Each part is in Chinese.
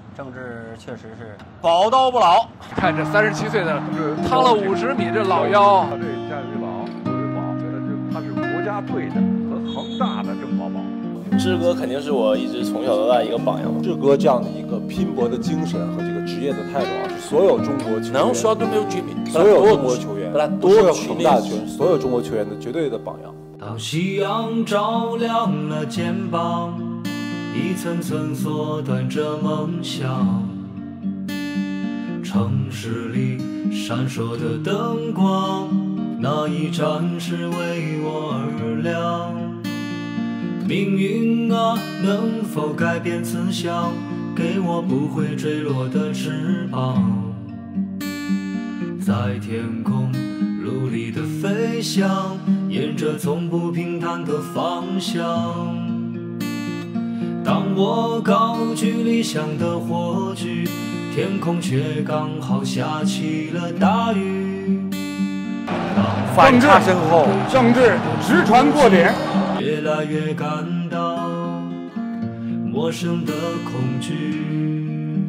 郑智确实是宝刀不老。 看这37岁的趟了50米，这老腰。 他这家里老国维宝，他是国家队的和恒大的郑宝宝。 志哥肯定是我一直从小到大一个榜样。 志哥这样的一个拼搏的精神和这个职业的态度啊，是所有中国球员，所有中国球员，不是恒大球员，所有中国球员的绝对的榜样。 当夕阳照亮了肩膀，一层层缩短着梦想。城市里闪烁的灯光，那一盏是为我而亮。命运啊，能否改变慈祥，给我不会坠落的翅膀，在天空努力的飞翔，沿着从不平坦的方向。当我高举理想的火炬，天空却刚好下起了大雨。 反差身后，郑智直传过点， 越来越感到陌生的恐惧。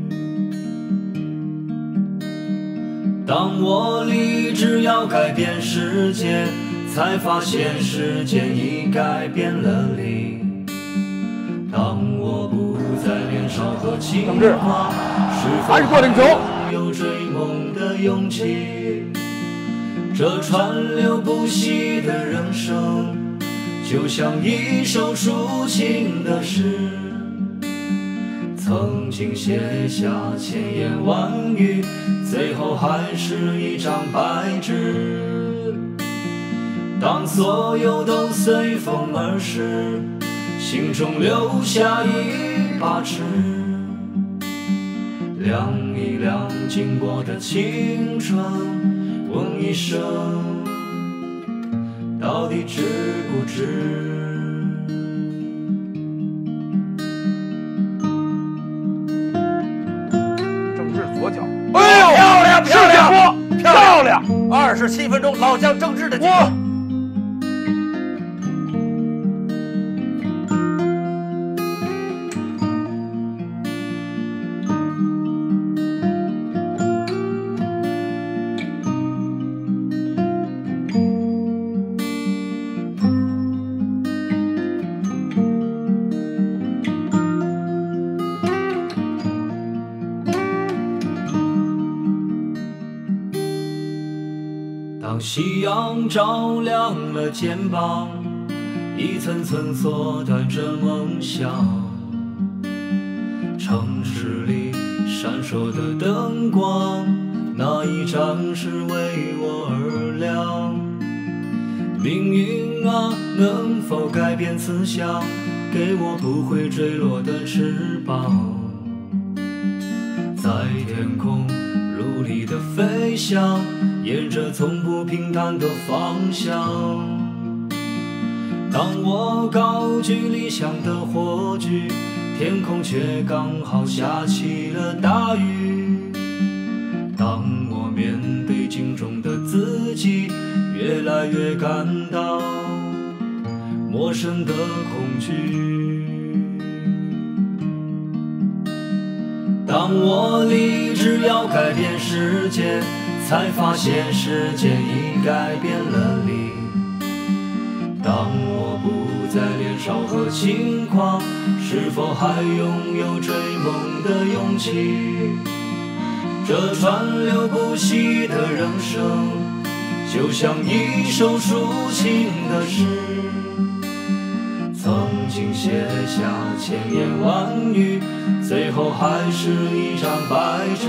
当我立志要改变世界，才发现世界已改变了你。当我不再年少和轻狂，是否有追梦的勇气？这川流不息的人生，就像一首抒情的诗，曾经写下千言万语，最后还是一张白纸。当所有都随风而逝，心中留下一把尺，量一量经过的青春，问一声到底值不值？ 郑智左脚， 哎呦，漂亮漂亮漂亮 ！27分钟，老将郑智的进攻。 当夕阳照亮了肩膀，一层层缩短着梦想。城市里闪烁的灯光，那一盏是为我而亮。命运啊，能否改变慈祥，给我不会坠落的翅膀，在天空努力的飞翔，沿着从不平坦的方向。当我高举理想的火炬，天空却刚好下起了大雨。当我面对镜中的自己，越来越感到陌生的恐惧。当我立志要改变世界，才发现世界已改变了你。当我不再年少和轻狂，是否还拥有追梦的勇气？这川流不息的人生，就像一首抒情的诗，曾经写下千言万语，最后还是一张白纸。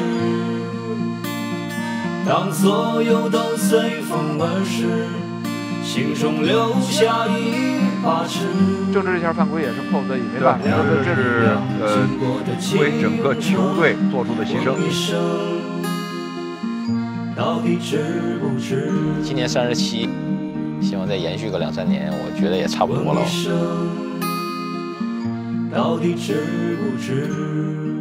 当所有都随风而逝，心中留下一把尺。 郑智这下犯规也是迫不得已，没办法。 这是为整个球队做出的牺牲。 到底值不值？ 今年37，希望再延续个2-3年，我觉得也差不多了。 到底值不值？